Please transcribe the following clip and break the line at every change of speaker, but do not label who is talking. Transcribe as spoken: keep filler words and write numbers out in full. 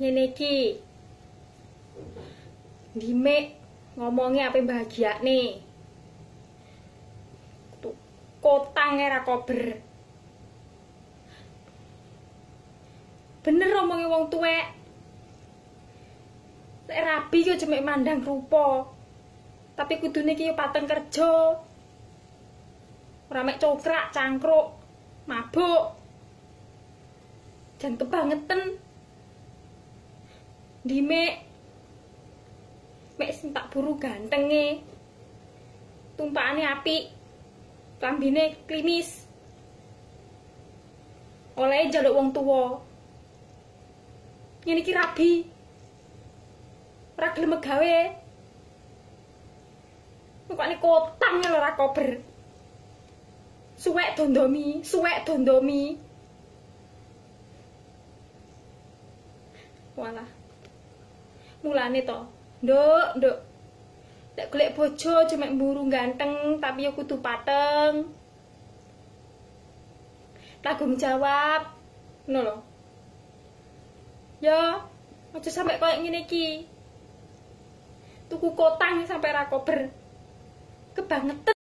ngene iki. Dimek ngomongnya apa bahagia nih. Tuh, kotang era kober. Bener ngomongnya wong tuwek. Lek rabi yo cuma mandang rupa. Tapi kudune iki yo pateng kerja. Ora mek cokrak, cangkruk, mabuk. Jan kebangetan. Dimek mek sing tak buru gantenge. Tumpakane apik. Klambine klimis. Oleh njaluk wong tuwa. Ngene iki rabi. Ora gelem gawe. Pokoknya kotang lho ora kober. Suwek dondomi, suwek dondomi. Walah. Mulane to, nduk, nduk. Lek golek bojo cuma mburu ganteng, tapi yo kudu pateng. Tanggung jawab. Ngono lho. Yo, aja sampe koyo ngene iki. Tuku kotang sampai ra kober. Kebangetan.